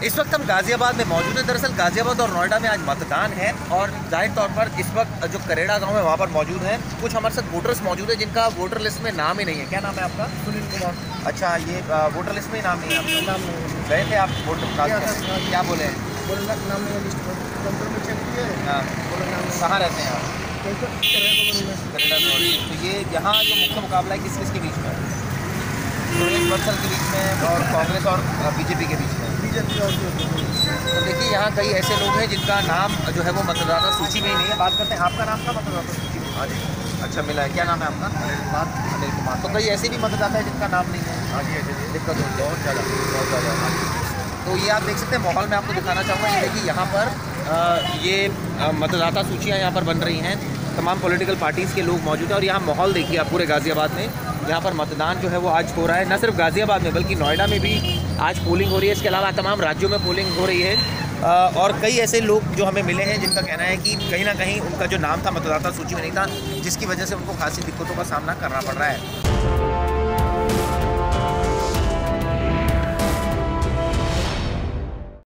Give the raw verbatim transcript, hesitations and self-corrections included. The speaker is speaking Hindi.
इस वक्त हम गाजियाबाद में मौजूद हैं। दरअसल गाजियाबाद और नोएडा में आज मतदान है और जाहिर तौर पर इस वक्त जो करेड़ा गांव है वहां पर मौजूद हैं। कुछ हमारे साथ वोटर्स मौजूद है जिनका वोटर लिस्ट में नाम ही नहीं है। क्या नाम है आपका? सुनील कुमार। अच्छा, ये वोटर लिस्ट में ही नाम नहीं है आपका? नाम नहीं गए थे आप वोटर? क्या बोले? बोले नाम नहीं है, लिस्ट में कंप्यूटर में चेक किए। हाँ, बोले नाम नहीं। कहाँ रहते हैं आप? करेड़ा में। तो ये यहाँ जो मुख्य मुकाबला है किस किस के बीच में है? सुरेश बंसल के बीच में और कांग्रेस और बीजेपी के बीच में। बीजेपी और तो देखिए यहाँ कई ऐसे लोग हैं जिनका नाम जो है वो मतदाता सूची में ही नहीं है। बात करते हैं, आपका नाम था मतदाता सूची में? हाँ जी। अच्छा, मिला है। क्या नाम है आपका? अनिल कुमार। अनिल कुमार। तो कई ऐसे भी मतदाता है जिनका नाम नहीं है। हाँ जी, दिक्कत होती है बहुत ज़्यादा, बहुत ज़्यादा। तो ये आप देख सकते हैं, माहौल में आपको दिखाना चाहूँगा। ये देखिए यहाँ पर आ, ये आ, मतदाता सूचियाँ यहाँ पर बन रही हैं। तमाम पॉलिटिकल पार्टीज़ के लोग मौजूद हैं और यहाँ माहौल देखिए आप पूरे गाज़ियाबाद में। यहाँ पर मतदान जो है वो आज हो रहा है, न सिर्फ गाज़ियाबाद में बल्कि नोएडा में भी आज पोलिंग हो रही है। इसके अलावा तमाम राज्यों में पोलिंग हो रही है और कई ऐसे लोग जो हमें मिले हैं जिनका कहना है कि कहीं ना कहीं उनका जो नाम था मतदाता सूची में नहीं था, जिसकी वजह से उनको खासी दिक्कतों का सामना करना पड़ रहा है।